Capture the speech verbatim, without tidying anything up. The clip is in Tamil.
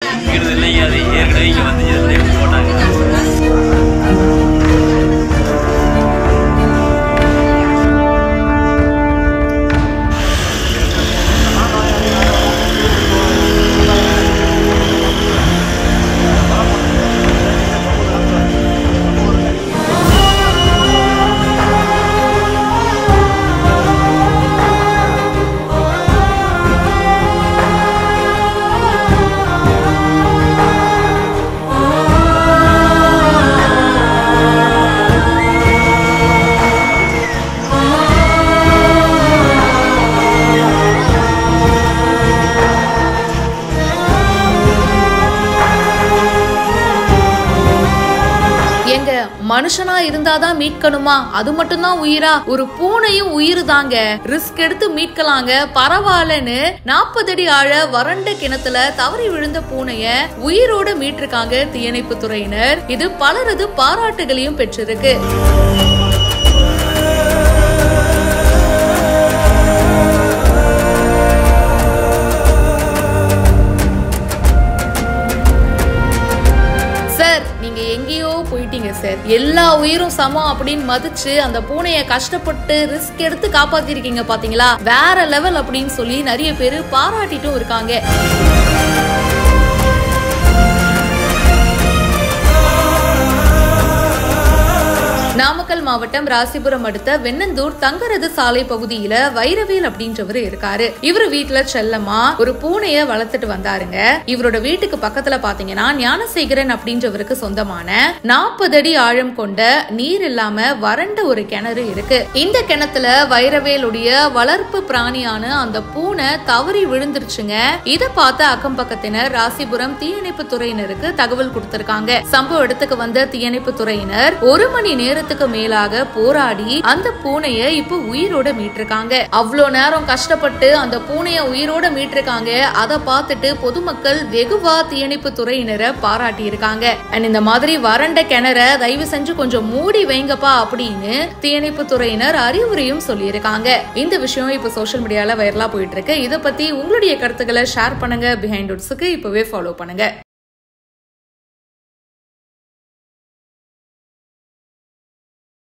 இங்கிறது இல்லைங்க, அது ஏற்கனவே இங்கே வந்து எடுத்து போட்டாங்க. மனுஷனா இருந்தாதான் மீட்கணுமா? அது மட்டும் தான் உயிரா? ஒரு பூனையும் உயிர் தாங்க. ரிஸ்க் எடுத்து மீட்கலாங்க, பரவாயில்லன்னு நாற்பது அடி ஆழ வறண்ட கிணத்துல தவறி விழுந்த பூனைய உயிரோட மீட்டிருக்காங்க தீயணைப்பு துறையினர். இது பலரது பாராட்டுகளையும் பெற்றிருக்கு. எங்கேயோ போயிட்டீங்க சார், எல்லா உயிரும் சமம் அப்படின்னு மதிச்சு அந்த பூனைய கஷ்டப்பட்டு ரிஸ்க் எடுத்து காப்பாத்திருக்கீங்க பாத்தீங்களா, வேற லெவல் அப்படின்னு சொல்லி நிறைய பேரு பாராட்டிட்டும் இருக்காங்க. நாமக்கல் மாவட்டம் ராசிபுரம் அடுத்த வெண்ணந்தூர் தங்கரது சாலை பகுதியில வைரவேல் அப்படின்றவரு இருக்காரு. இவரு வீட்டுல செல்லமா ஒரு பூனைய வளர்த்துட்டு வந்தாருங்க. இவரோட வீட்டுக்கு பக்கத்துல பாத்தீங்கன்னா ஞானசேகரன் அப்படின்றவருக்கு சொந்தமான நாற்பது அடி ஆழம் கொண்ட நீர் இல்லாம வறண்ட ஒரு கிணறு இருக்கு. இந்த கிணத்துல வைரவேலுடைய வளர்ப்பு பிராணியான அந்த பூனை தவறி விழுந்துருச்சுங்க. இத பார்த்த அக்கம் பக்கத்தினர் ராசிபுரம் தீயணைப்பு துறையினருக்கு தகவல் கொடுத்திருக்காங்க. சம்பவ இடத்துக்கு வந்த தீயணைப்பு துறையினர் ஒரு மணி நேரத்துக்கு மேலாக போராடி அந்த பூனைய இப்ப உயிரோட மீட்டிருக்காங்க. அவ்வளவு நேரம் கஷ்டப்பட்டு அந்த பூனைய உயிரோட மீட்டிருக்காங்க. அதை பார்த்துட்டு பொதுமக்கள் வெகுவா தீயணைப்பு துறையினரை பாராட்டி இருக்காங்க. இந்த மாதிரி வறண்ட கிணற தயவு செஞ்சு கொஞ்சம் மூடி வைங்கப்பா அப்படின்னு தீயணைப்பு துறையினர் அறிவுரையும் சொல்லி இருக்காங்க. இந்த விஷயம் இப்ப சோசியல் மீடியால வைரலா போயிட்டு இருக்கு. இதை பத்தி உங்களுடைய கருத்துக்களை ஷேர் பண்ணுங்க. பிஹைண்ட் உட்ஸ்க்கு இப்பவே ஃபாலோ பண்ணுங்க.